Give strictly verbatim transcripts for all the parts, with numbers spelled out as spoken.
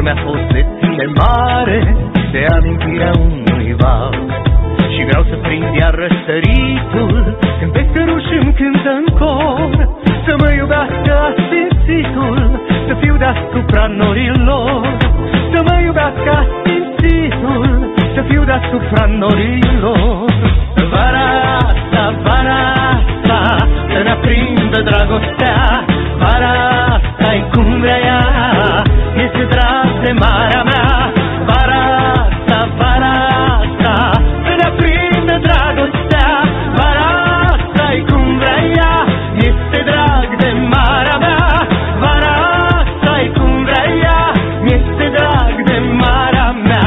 mi-a fost de tine mare, de amintirea unui val. Și vreau să prind iar răsăritul când peste ruși îmi cântă în cor, să mă iubească asfințitul, să fiu deasupra norilor. Să mă iubească asfințitul, să fiu deasupra norilor. Vara asta, vara asta, să ne aprindă dragostea. Vara asta-i cum vrea ea, este drag de marea mea. Vara asta, vara asta, să ne aprindă dragostea. Vara asta-i cum vrea ea, este drag de marea mea. Vara asta-i cum vrea ea, este drag de marea mea.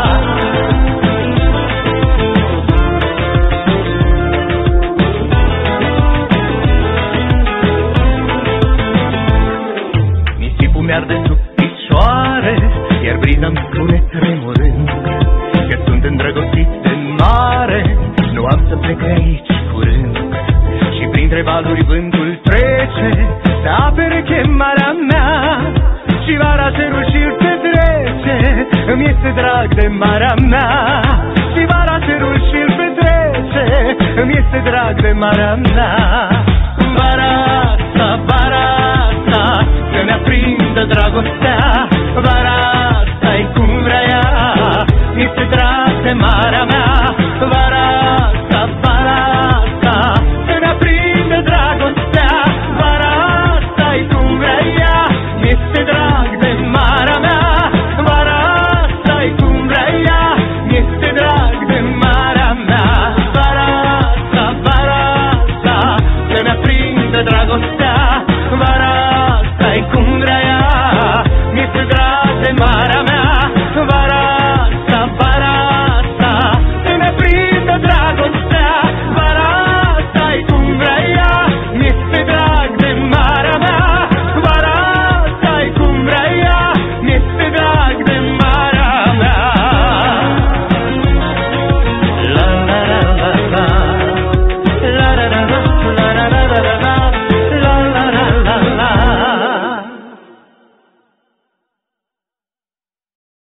Mi-arde sub picioare, iar briza-mi spune tremurând că sunt îndrăgostit de mare, nu am să plec de aici curând. Și printre valuri vântul trece, să apere chemarea mea. Și vara cerul și-l petrece, îmi este drag de marea mea. Și vara cerul și-l petrece, îmi este drag de marea mea. Vara asta, vara asta, să ne aprindă dragostea. Vara